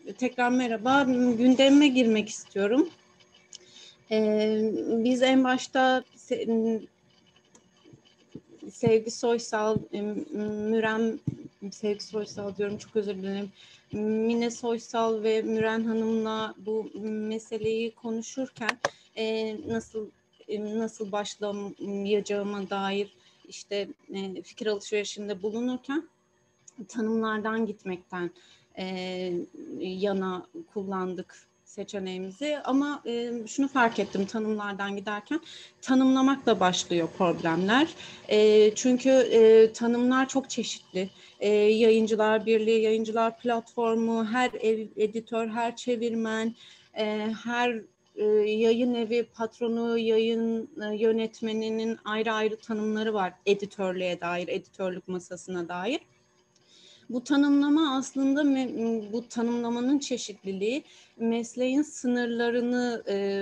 Tekrar merhaba. Gündeme girmek istiyorum. Biz en başta Sevgi Soysal, Sevgi Soysal diyorum, çok özür dilerim. Mine Soysal ve Müren Hanım'la bu meseleyi konuşurken nasıl başlayacağıma dair işte fikir alışverişinde bulunurken tanımlardan gitmekten yana kullandık seçeneğimizi, ama şunu fark ettim tanımlardan giderken, tanımlamakla başlıyor problemler. Çünkü tanımlar çok çeşitli. Yayıncılar Birliği, Yayıncılar Platformu, her editör, her çevirmen, her yayın evi patronu, yayın yönetmeninin ayrı ayrı tanımları var editörlüğe dair, editörlük masasına dair. Bu tanımlama aslında, bu tanımlamanın çeşitliliği mesleğin sınırlarını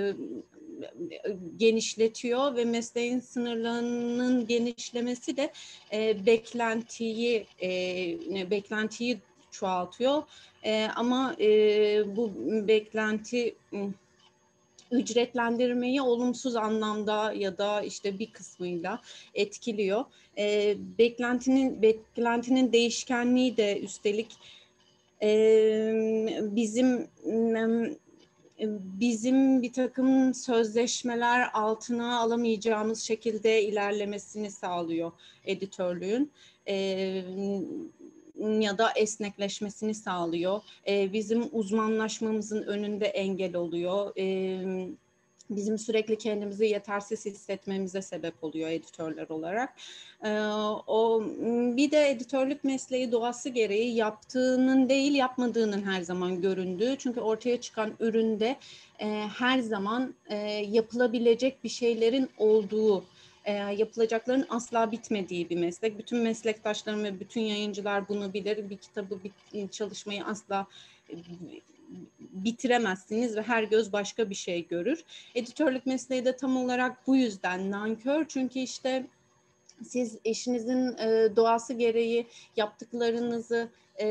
genişletiyor ve mesleğin sınırlarının genişlemesi de beklentiyi çoğaltıyor. Ama bu beklenti ücretlendirmeyi olumsuz anlamda ya da işte bir kısmıyla etkiliyor. Beklentinin değişkenliği de üstelik bizim bir takım sözleşmeler altına alamayacağımız şekilde ilerlemesini sağlıyor editörlüğün. Ya da esnekleşmesini sağlıyor. Bizim uzmanlaşmamızın önünde engel oluyor. Bizim sürekli kendimizi yetersiz hissetmemize sebep oluyor editörler olarak. Bir de editörlük mesleği doğası gereği yaptığının değil, yapmadığının her zaman göründüğü. Çünkü ortaya çıkan üründe her zaman yapılabilecek bir şeylerin olduğu, yapılacakların asla bitmediği bir meslek. Bütün meslektaşlarım ve bütün yayıncılar bunu bilir. Bir kitabı, bir çalışmayı asla bitiremezsiniz ve her göz başka bir şey görür. Editörlük mesleği de tam olarak bu yüzden nankör. Çünkü işte siz işinizin doğası gereği yaptıklarınızı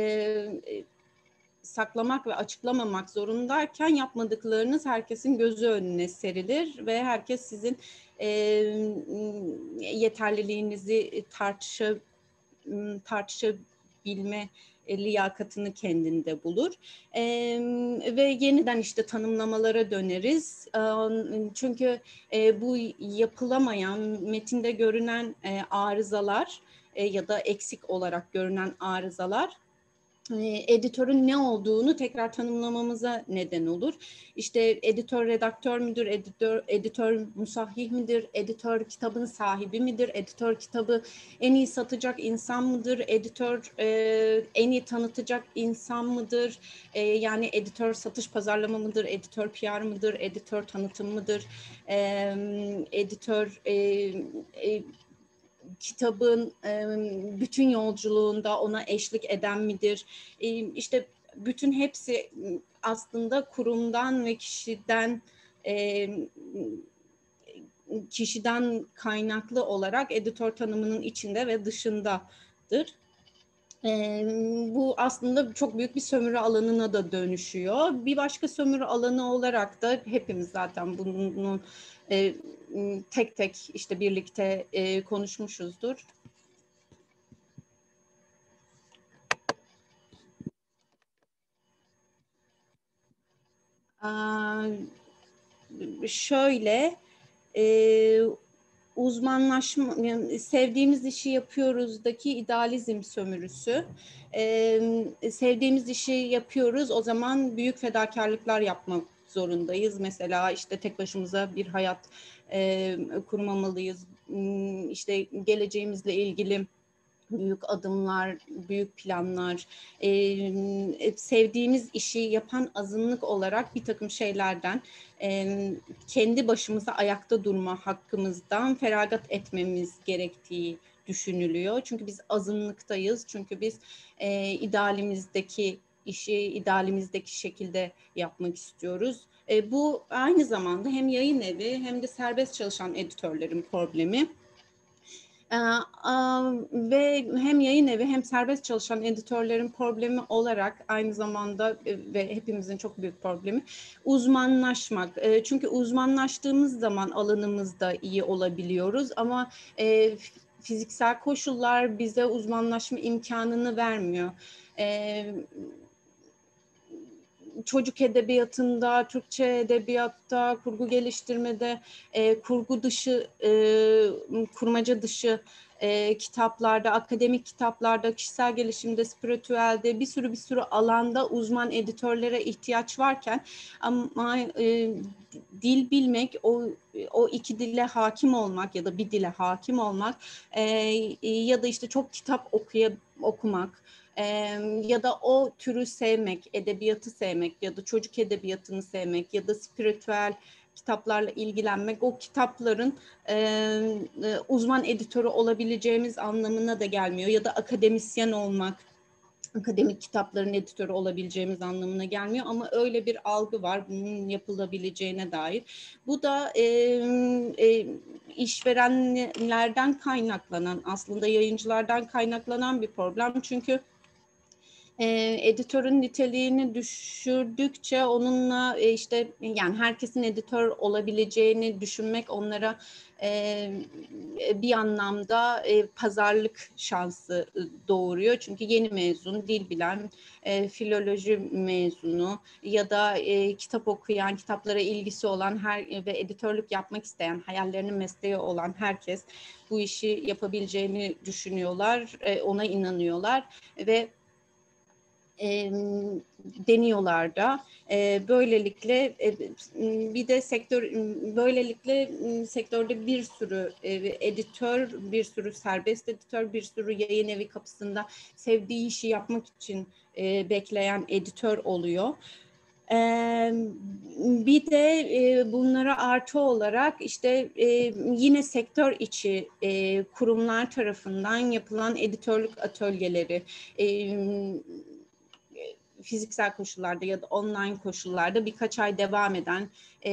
saklamak ve açıklamamak zorundayken, yapmadıklarınız herkesin gözü önüne serilir ve herkes sizin yeterliliğinizi tartışabilme liyakatını kendinde bulur. Ve yeniden işte tanımlamalara döneriz. Çünkü bu yapılamayan, metinde görünen arızalar ya da eksik olarak görünen arızalar editörün ne olduğunu tekrar tanımlamamıza neden olur. İşte editör redaktör müdür, editör musahhih midir, editör kitabın sahibi midir, editör kitabı en iyi satacak insan mıdır, editör en iyi tanıtacak insan mıdır, yani editör satış pazarlama mıdır, editör PR mıdır, editör tanıtım mıdır, editör kitabın bütün yolculuğunda ona eşlik eden midir? İşte bütün hepsi aslında kurumdan ve kişiden kaynaklı olarak editör tanımının içinde ve dışındadır. Bu aslında çok büyük bir sömürü alanına da dönüşüyor. Bir başka sömürü alanı olarak da hepimiz zaten bunun tek tek işte birlikte konuşmuşuzdur. Şöyle, uzmanlaşma, yani sevdiğimiz işi yapıyoruzdaki idealizm sömürüsü. Sevdiğimiz işi yapıyoruz, o zaman büyük fedakarlıklar yapmak zorundayız. Mesela işte tek başımıza bir hayat kurmamalıyız. İşte geleceğimizle ilgili büyük adımlar, büyük planlar, sevdiğimiz işi yapan azınlık olarak bir takım şeylerden, kendi başımıza ayakta durma hakkımızdan feragat etmemiz gerektiği düşünülüyor. Çünkü biz azınlıktayız, çünkü biz idealimizdeki işi idealimizdeki şekilde yapmak istiyoruz. Bu aynı zamanda hem yayın evi hem de serbest çalışan editörlerin problemi. Ve hem yayın evi hem serbest çalışan editörlerin problemi olarak aynı zamanda ve hepimizin çok büyük problemi uzmanlaşmak. Çünkü uzmanlaştığımız zaman alanımızda iyi olabiliyoruz ama fiziksel koşullar bize uzmanlaşma imkanını vermiyor. Çocuk edebiyatında, Türkçe edebiyatta, kurgu geliştirmede, kurgu dışı, kurmaca dışı kitaplarda, akademik kitaplarda, kişisel gelişimde, spiritüelde bir sürü alanda uzman editörlere ihtiyaç varken ama dil bilmek, o iki dile hakim olmak ya da bir dile hakim olmak ya da işte çok kitap okumak, ya da o türü sevmek, edebiyatı sevmek ya da çocuk edebiyatını sevmek ya da spiritüel kitaplarla ilgilenmek, o kitapların uzman editörü olabileceğimiz anlamına da gelmiyor ya da akademisyen olmak, akademik kitapların editörü olabileceğimiz anlamına gelmiyor ama öyle bir algı var bunun yapılabileceğine dair. Bu da işverenlerden kaynaklanan, aslında yayıncılardan kaynaklanan bir problem. Çünkü editörün niteliğini düşürdükçe onunla işte yani herkesin editör olabileceğini düşünmek onlara bir anlamda pazarlık şansı doğuruyor. Çünkü yeni mezun, dil bilen, filoloji mezunu ya da kitap okuyan, kitaplara ilgisi olan ve editörlük yapmak isteyen, hayallerinin mesleği olan herkes bu işi yapabileceğini düşünüyorlar, ona inanıyorlar ve deniyorlar da. Böylelikle bir de böylelikle sektörde bir sürü editör, bir sürü serbest editör, bir sürü yayın evi kapısında sevdiği işi yapmak için bekleyen editör oluyor. Bir de bunlara artı olarak işte yine sektör içi kurumlar tarafından yapılan editörlük atölyeleri, fiziksel koşullarda ya da online koşullarda birkaç ay devam eden,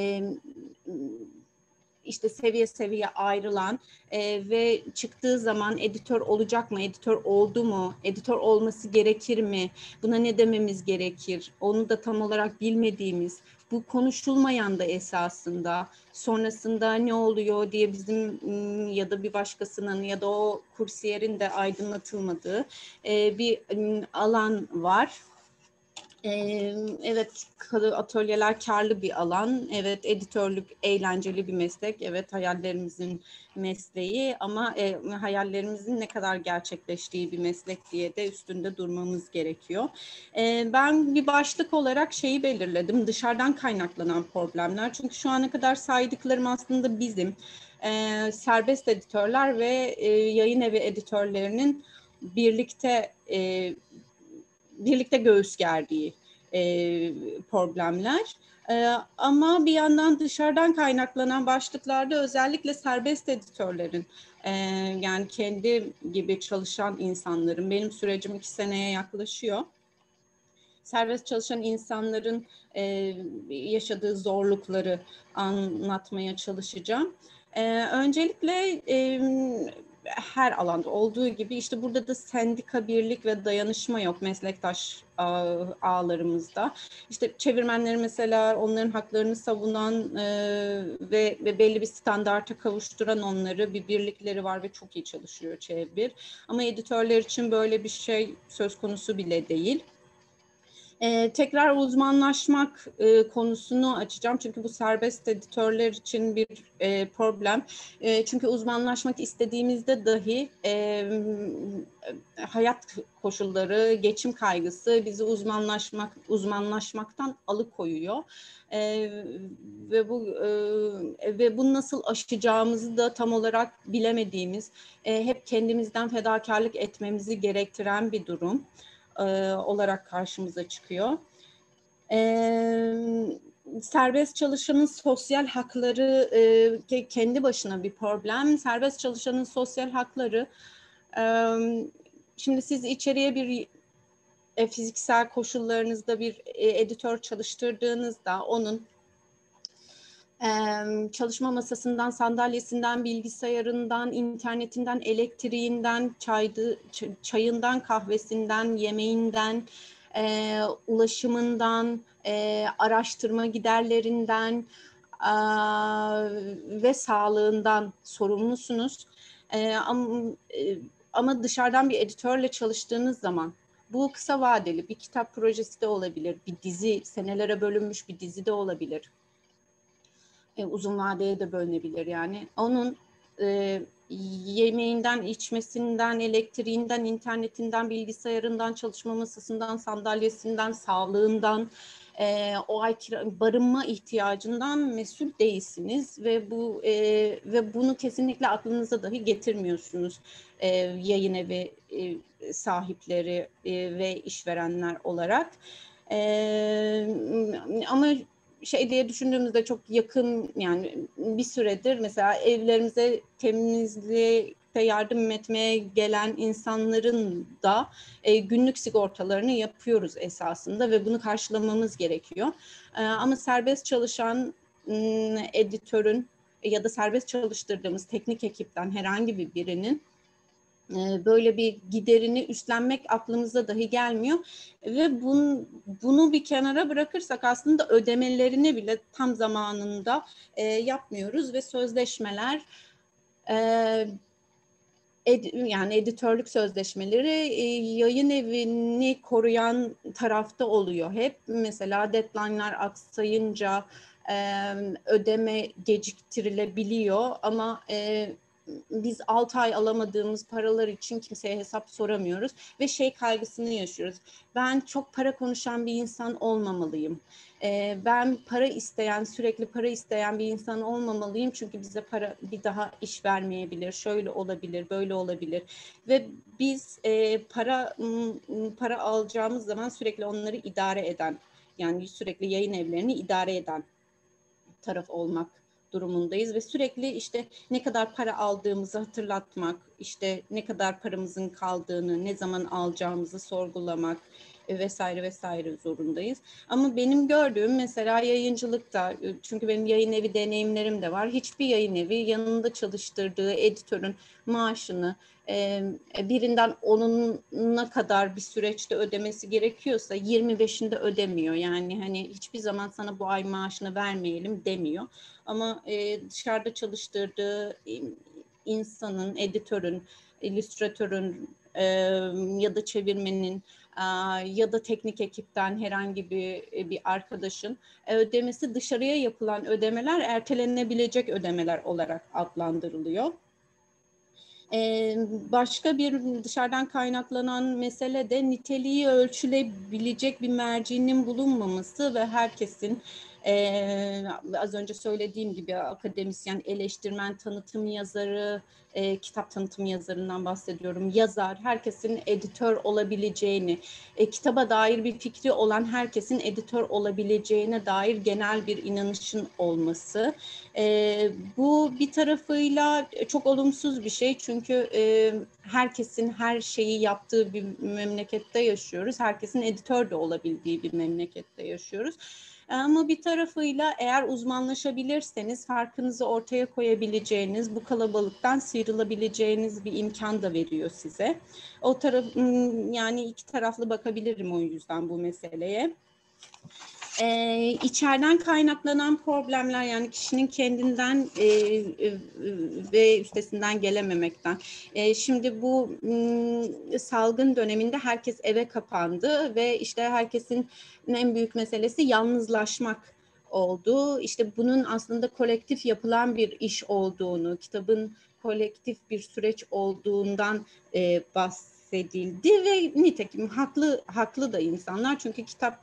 işte seviye seviye ayrılan ve çıktığı zaman editör olacak mı, editör oldu mu, editör olması gerekir mi, buna ne dememiz gerekir, onu da tam olarak bilmediğimiz, bu konuşulmayan da esasında sonrasında ne oluyor diye bizim ya da bir başkasının ya da o kursiyerin de aydınlatılmadığı bir alan var. Evet, atölyeler karlı bir alan. Evet, editörlük eğlenceli bir meslek. Evet, hayallerimizin mesleği ama hayallerimizin ne kadar gerçekleştiği bir meslek diye de üstünde durmamız gerekiyor. Ben bir başlık olarak şeyi belirledim. Dışarıdan kaynaklanan problemler. Çünkü şu ana kadar saydıklarım aslında bizim serbest editörler ve yayın evi editörlerinin birlikte göğüs gerdiği problemler. Ama bir yandan dışarıdan kaynaklanan başlıklarda özellikle serbest editörlerin, yani kendi gibi çalışan insanların, benim sürecim 2 seneye yaklaşıyor. Serbest çalışan insanların yaşadığı zorlukları anlatmaya çalışacağım. Öncelikle her alanda olduğu gibi işte burada da sendika, birlik ve dayanışma yok meslektaş ağlarımızda. İşte çevirmenleri mesela onların haklarını savunan ve belli bir standarta kavuşturan onları bir birlikleri var ve çok iyi çalışıyor çevir. Ama editörler için böyle bir şey söz konusu bile değil. Tekrar uzmanlaşmak konusunu açacağım. Çünkü bu serbest editörler için bir problem. Çünkü uzmanlaşmak istediğimizde dahi hayat koşulları, geçim kaygısı bizi uzmanlaşmaktan alıkoyuyor. Ve bunu nasıl aşacağımızı da tam olarak bilemediğimiz, hep kendimizden fedakarlık etmemizi gerektiren bir durum olarak karşımıza çıkıyor. Serbest çalışanın sosyal hakları kendi başına bir problem. Serbest çalışanın sosyal hakları, şimdi siz içeriye bir fiziksel koşullarınızda bir editör çalıştırdığınızda onun Çalışma masasından, sandalyesinden, bilgisayarından, internetinden, elektriğinden, çayından, kahvesinden, yemeğinden, ulaşımından, araştırma giderlerinden ve sağlığından sorumlusunuz. Ama dışarıdan bir editörle çalıştığınız zaman bu kısa vadeli bir kitap projesi de olabilir, bir dizi, senelere bölünmüş bir dizi de olabilir. Uzun vadeye de bölünebilir yani. Onun yemeğinden, içmesinden, elektriğinden, internetinden, bilgisayarından, çalışma masasından, sandalyesinden, sağlığından, o ay barınma ihtiyacından mesul değilsiniz ve bunu kesinlikle aklınıza dahi getirmiyorsunuz yayın evi sahipleri ve işverenler olarak. Ama şey diye düşündüğümüzde çok yakın, yani bir süredir mesela evlerimize temizlikte yardım etmeye gelen insanların da günlük sigortalarını yapıyoruz esasında ve bunu karşılamamız gerekiyor. Ama serbest çalışan editörün ya da serbest çalıştırdığımız teknik ekipten herhangi birinin böyle bir giderini üstlenmek aklımıza dahi gelmiyor ve bunu bir kenara bırakırsak aslında ödemelerini bile tam zamanında yapmıyoruz ve sözleşmeler yani editörlük sözleşmeleri yayın evini koruyan tarafta oluyor hep. Mesela deadline'lar aksayınca ödeme geciktirilebiliyor ama biz 6 ay alamadığımız paralar için kimseye hesap soramıyoruz ve şey kaygısını yaşıyoruz. Ben çok para konuşan bir insan olmamalıyım. Ben sürekli para isteyen bir insan olmamalıyım çünkü bize bir daha iş vermeyebilir, şöyle olabilir, böyle olabilir. Ve biz para alacağımız zaman sürekli onları idare eden, yani sürekli yayın evlerini idare eden taraf olmak durumundayız ve sürekli işte ne kadar para aldığımızı hatırlatmak, işte ne kadar paramızın kaldığını, ne zaman alacağımızı sorgulamak vesaire vesaire zorundayız. Ama benim gördüğüm mesela yayıncılıkta, çünkü benim yayın evi deneyimlerim de var. Hiçbir yayın evi yanında çalıştırdığı editörün maaşını birinden 10'una kadar bir süreçte ödemesi gerekiyorsa 25'inde ödemiyor. Yani hani hiçbir zaman sana bu ay maaşını vermeyelim demiyor. Ama dışarıda çalıştırdığı insanın, editörün, illüstratörün ya da çevirmenin ya da teknik ekipten herhangi bir arkadaşın ödemesi dışarıya yapılan ödemeler ertelenebilecek ödemeler olarak adlandırılıyor. Başka bir dışarıdan kaynaklanan mesele de niteliği ölçülebilecek bir mercinin bulunmaması ve herkesin az önce söylediğim gibi akademisyen, eleştirmen, tanıtım yazarı, kitap tanıtım yazarından bahsediyorum, yazar, herkesin editör olabileceğini, kitaba dair bir fikri olan herkesin editör olabileceğine dair genel bir inanışın olması. Bu bir tarafıyla çok olumsuz bir şey çünkü herkesin her şeyi yaptığı bir memlekette yaşıyoruz. Herkesin editör de olabildiği bir memlekette yaşıyoruz. Ama bir tarafıyla eğer uzmanlaşabilirseniz farkınızı ortaya koyabileceğiniz, bu kalabalıktan sıyrılabileceğiniz bir imkan da veriyor size. O taraf, yani iki taraflı bakabilirim o yüzden bu meseleye. İçeriden kaynaklanan problemler, yani kişinin kendinden ve üstesinden gelememekten. Şimdi bu salgın döneminde herkes eve kapandı ve işte herkesin en büyük meselesi yalnızlaşmak oldu. İşte bunun aslında kolektif yapılan bir iş olduğunu, kitabın kolektif bir süreç olduğundan bahsedildi ve nitekim haklı da insanlar, çünkü kitap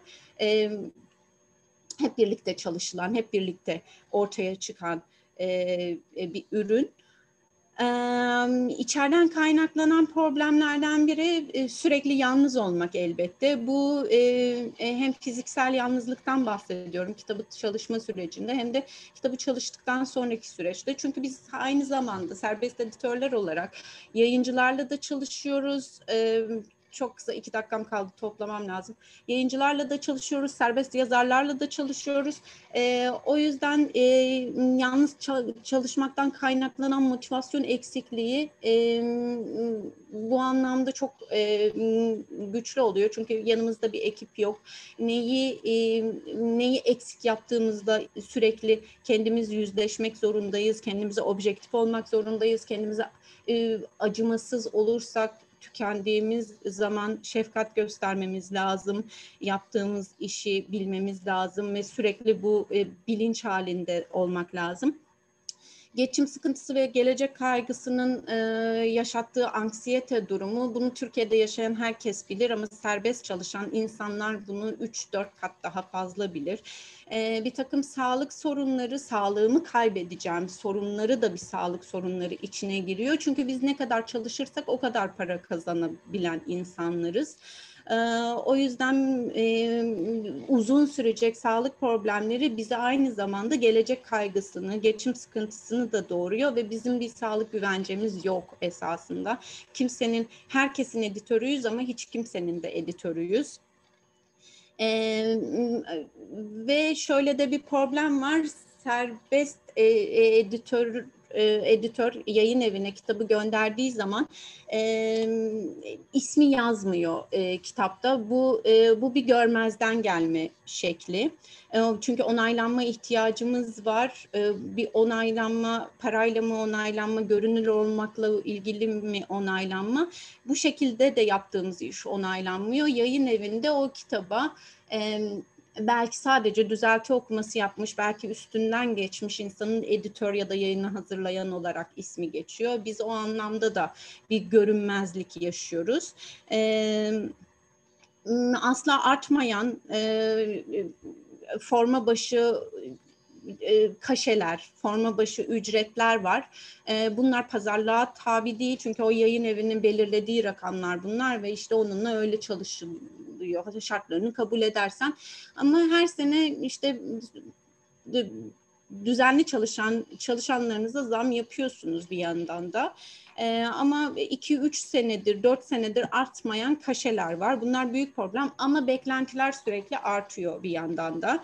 hep birlikte çalışılan, hep birlikte ortaya çıkan bir ürün. İçeriden kaynaklanan problemlerden biri sürekli yalnız olmak elbette. Bu hem fiziksel yalnızlıktan bahsediyorum kitabı çalışma sürecinde, hem de kitabı çalıştıktan sonraki süreçte. Çünkü biz aynı zamanda serbest editörler olarak yayıncılarla da çalışıyoruz. çok kısa 2 dakikam kaldı, toplamam lazım. Yayıncılarla da çalışıyoruz, serbest yazarlarla da çalışıyoruz. O yüzden yalnız çalışmaktan kaynaklanan motivasyon eksikliği bu anlamda çok güçlü oluyor. Çünkü yanımızda bir ekip yok. Neyi eksik yaptığımızda sürekli kendimiz yüzleşmek zorundayız. Kendimize objektif olmak zorundayız. Kendimize acımasız olursak tükendiğimiz zaman şefkat göstermemiz lazım. Yaptığımız işi bilmemiz lazım ve sürekli bu bilinç halinde olmak lazım. Geçim sıkıntısı ve gelecek kaygısının yaşattığı anksiyete durumu, bunu Türkiye'de yaşayan herkes bilir ama serbest çalışan insanlar bunu 3-4 kat daha fazla bilir. Bir takım sağlık sorunları, sağlığımı kaybedeceğim sorunları da bir sağlık sorunları içine giriyor. Çünkü biz ne kadar çalışırsak o kadar para kazanabilen insanlarız. O yüzden uzun sürecek sağlık problemleri bize aynı zamanda gelecek kaygısını, geçim sıkıntısını da doğuruyor ve bizim bir sağlık güvencemiz yok esasında. Herkesin editörüyüz ama hiç kimsenin de editörüyüz. Ve şöyle de bir problem var. Serbest editör yayın evine kitabı gönderdiği zaman ismi yazmıyor kitapta. Bu bir görmezden gelme şekli. Çünkü onaylanma ihtiyacımız var. Bir onaylanma, parayla mı onaylanma, görünür olmakla ilgili mi onaylanma? Bu şekilde de yaptığımız iş onaylanmıyor. Yayın evinde o kitaba belki sadece düzelti okuması yapmış, belki üstünden geçmiş insanın editör ya da yayını hazırlayan olarak ismi geçiyor. Biz o anlamda da bir görünmezlik yaşıyoruz. Asla artmayan forma başı kaşeler, forma başı ücretler var. Bunlar pazarlığa tabi değil çünkü o yayın evinin belirlediği rakamlar bunlar ve işte onunla öyle çalışılıyor. Şartlarını kabul edersen. Ama her sene işte düzenli çalışanlarınıza zam yapıyorsunuz bir yandan da. Ama 2-3 senedir, 4 senedir artmayan kaşeler var. Bunlar büyük problem ama beklentiler sürekli artıyor bir yandan da.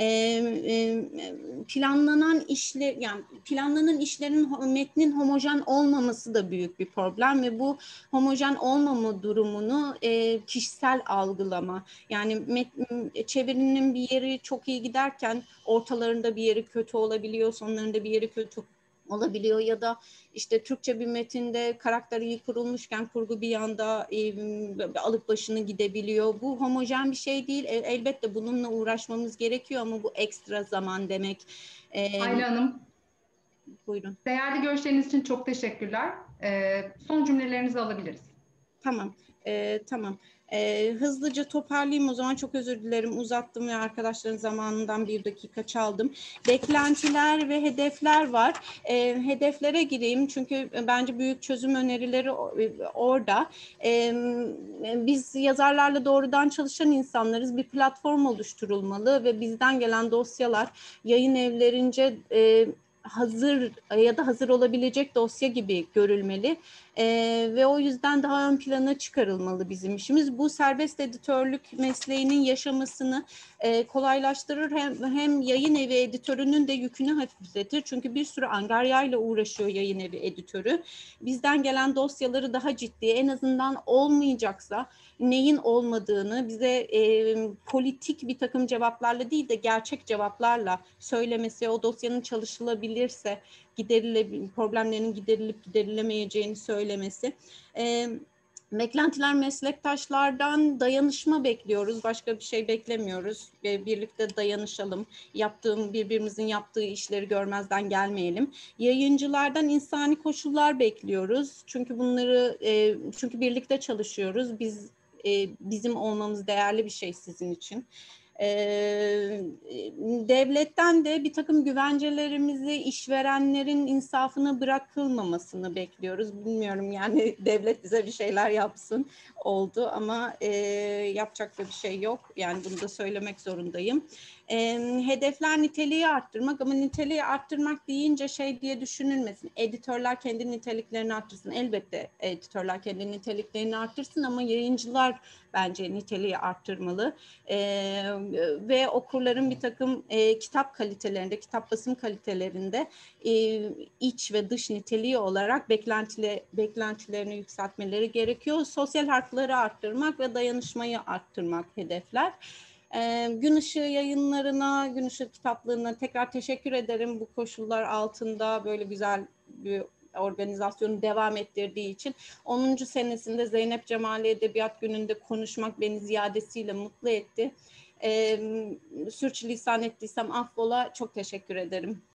Planlanan işlerin metnin homojen olmaması da büyük bir problem ve bu homojen olmama durumunu kişisel algılama. Yani çevirinin bir yeri çok iyi giderken ortalarında bir yeri kötü olabiliyor, sonlarında bir yeri kötü olabiliyor ya da işte Türkçe bir metinde karakter iyi kurulmuşken kurgu bir anda alıp başını gidebiliyor. Bu homojen bir şey değil. Elbette bununla uğraşmamız gerekiyor ama bu ekstra zaman demek. Ayla Hanım, Buyurun. değerli görüşleriniz için çok teşekkürler. Son cümlelerinizi alabiliriz. Tamam, tamam. Hızlıca toparlayayım o zaman. Çok özür dilerim, uzattım ve arkadaşların zamanından 1 dakika çaldım. Beklentiler ve hedefler var. Hedeflere gireyim çünkü bence büyük çözüm önerileri orada. Biz yazarlarla doğrudan çalışan insanlarız. Bir platform oluşturulmalı ve bizden gelen dosyalar yayın evlerince hazır ya da hazır olabilecek dosya gibi görülmeli ve o yüzden daha ön plana çıkarılmalı bizim işimiz. Bu serbest editörlük mesleğinin yaşamasını kolaylaştırır, hem yayın evi editörünün de yükünü hafifletir. Çünkü bir sürü angaryayla uğraşıyor yayın evi editörü. Bizden gelen dosyaları daha ciddi, en azından olmayacaksa neyin olmadığını bize politik bir takım cevaplarla değil de gerçek cevaplarla söylemesi, o dosyanın çalışılabilirse problemlerin giderilip giderilemeyeceğini söylemesi. Beklentiler meslektaşlardan dayanışma bekliyoruz. Başka bir şey beklemiyoruz. Birlikte dayanışalım. Birbirimizin yaptığı işleri görmezden gelmeyelim. Yayıncılardan insani koşullar bekliyoruz. Çünkü birlikte çalışıyoruz. Bizim olmamız değerli bir şey sizin için. Devletten de bir takım güvencelerimizi, işverenlerin insafına bırakılmamasını bekliyoruz. Bilmiyorum yani devlet bize bir şeyler yapsın oldu ama yapacak da bir şey yok. Yani bunu da söylemek zorundayım. Hedefler niteliği arttırmak ama niteliği arttırmak deyince şey diye düşünülmesin. Editörler kendi niteliklerini arttırsın. Elbette editörler kendi niteliklerini arttırsın ama yayıncılar bence niteliği arttırmalı. Ve okurların bir takım kitap kalitelerinde, kitap basım kalitelerinde iç ve dış niteliği olarak beklentilerini yükseltmeleri gerekiyor. Sosyal hakları arttırmak ve dayanışmayı arttırmak hedefler. Gün Işığı yayınlarına, Gün Işığı kitaplığına tekrar teşekkür ederim bu koşullar altında böyle güzel bir organizasyonu devam ettirdiği için. 10. senesinde Zeynep Cemali Edebiyat Günü'nde konuşmak beni ziyadesiyle mutlu etti. Sürçülisan ettiysem affola, çok teşekkür ederim.